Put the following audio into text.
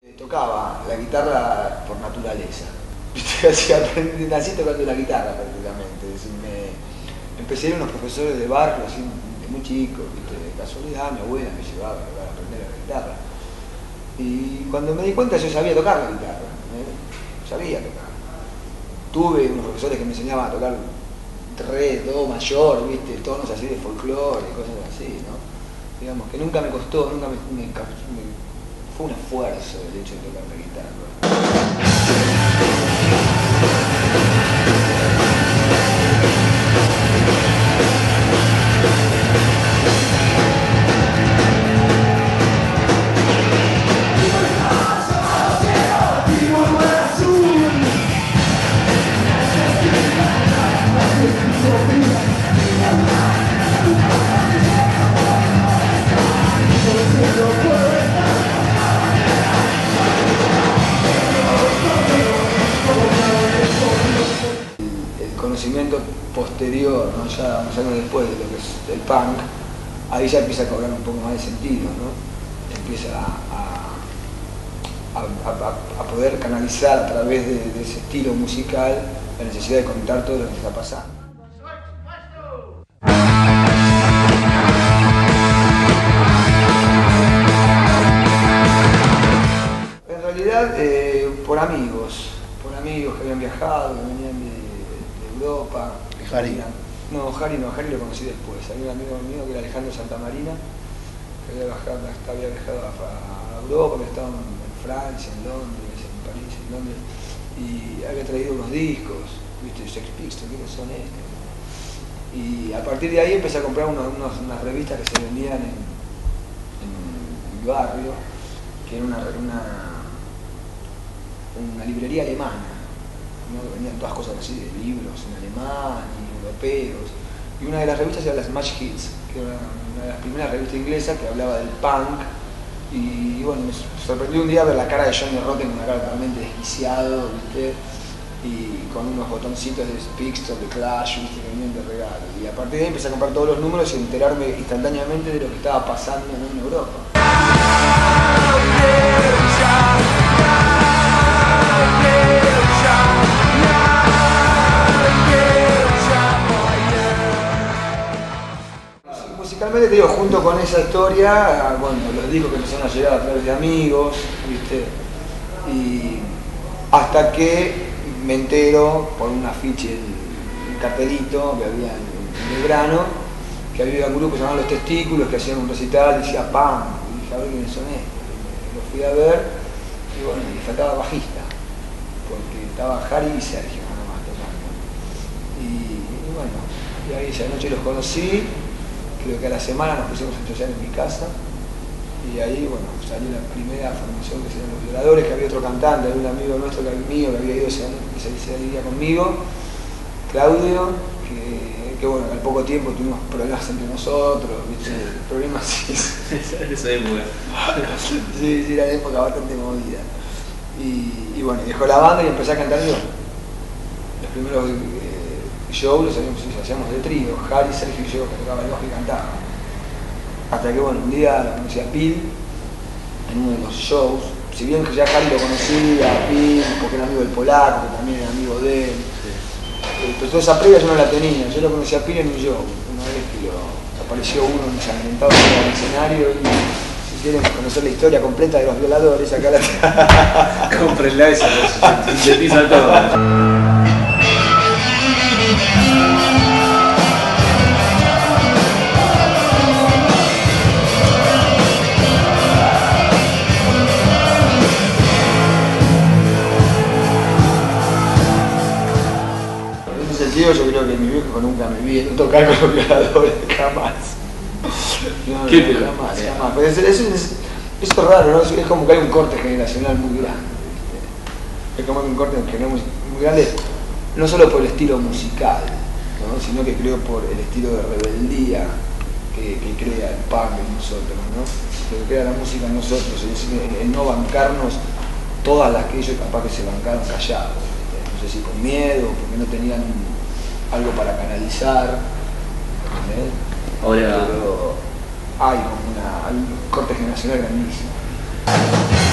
Tocaba la guitarra por naturaleza. Nací tocando la guitarra prácticamente. Es decir, empecé a ir a unos profesores de barrio, así, de muy chico, ¿viste? De casualidad, mi abuela me llevaba a aprender la guitarra. Y cuando me di cuenta yo sabía tocar la guitarra, sabía tocar. Tuve unos profesores que me enseñaban a tocar re, do mayor, ¿viste? Tonos así de folclore, cosas así, ¿no? Digamos que nunca me costó, nunca fue un esfuerzo el hecho de tocar la guitarra. Conocimiento posterior, ¿no? Ya unos años después de lo que es el punk, ahí ya empieza a cobrar un poco más de sentido, ¿no? Empieza a poder canalizar a través de ese estilo musical la necesidad de contar todo lo que está pasando. En realidad por amigos que habían viajado, que venían de Europa. ¿Harry? No, Harry lo conocí después. Había un amigo mío que era Alejandro Santamarina, que había viajado a Europa, que estaba en Francia, en Londres, en París, en Londres, y había traído unos discos, ¿viste? Sex Pistols, ¿quiénes son estos? Y a partir de ahí empecé a comprar unas revistas que se vendían en mi barrio, que era una librería alemana, ¿no? Venían todas cosas así de libros en alemán y europeos, y una de las revistas era las Smash Hits, que era una de las primeras revistas inglesas que hablaba del punk. Y bueno, me sorprendió un día ver la cara de Johnny Rotten con una cara totalmente desquiciado, ¿viste? Y con unos botoncitos de Pistols, de Clash, ¿viste? Que venían de regalo. Y a partir de ahí empecé a comprar todos los números y enterarme instantáneamente de lo que estaba pasando en Europa. Musicalmente, te digo, junto con esa historia, bueno, los discos que empezaron a llegar a través de amigos, ¿viste? Y hasta que me entero por un afiche, un cartelito que había en Belgrano, que había un grupo llamado Los Testículos que hacían un recital, decía PAM, y dije, a ver quiénes son estos. Lo fui a ver, y bueno, y faltaba bajista, porque estaba Harry y Sergio nada más tocando. Y bueno, y ahí esa noche los conocí. Creo que a la semana nos pusimos a ensayar en mi casa y ahí, bueno, salió la primera formación que se llama Los Violadores, que había otro cantante, había un amigo nuestro mío que había ido ese día conmigo, Claudio, que bueno, al poco tiempo tuvimos problemas entre nosotros, ¿viste? Problemas así. Esa época. Sí, era una época bastante movida. Y bueno, dejó la banda y empecé a cantar yo. Los primeros shows los hacíamos de trío, Harry, Sergio y yo, que tocaba el bajo y cantaba. Hasta que bueno, un día lo conocí a Pil en uno de los shows. Si bien que ya Harry lo conocía, a Pil, porque era amigo del polaco, que también era amigo de él. Pero toda esa previa yo no la tenía. Yo lo conocí a Pil en un show, una vez que apareció uno ensangrentado en el escenario y si quieren conocer la historia completa de Los Violadores, acá la Cómprenla esa, sintetiza todo. Yo creo que mi viejo nunca me vio tocar con Los Violadores, jamás. No, ¿Qué jamás. Pero es raro, ¿no? Es como que hay un corte generacional muy grande. Es como que hay un corte generacional muy grande, no solo por el estilo musical, ¿no? Sino que creo por el estilo de rebeldía que crea el punk en nosotros, ¿no? Que crea la música en nosotros, es decir, el no bancarnos todas las que ellos capaz que se bancaron callados. No sé si con miedo, porque no tenían algo para canalizar, ¿entendés? Ahora pero hay como un corte generacional grandísimo.